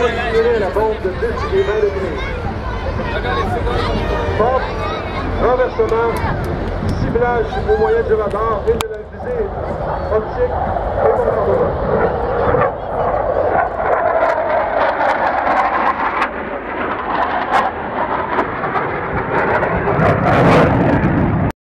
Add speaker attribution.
Speaker 1: tiré à la bombe de 10 et 20 degrés. Porte, renversement, ciblage au moyen du radar et de la visée optique.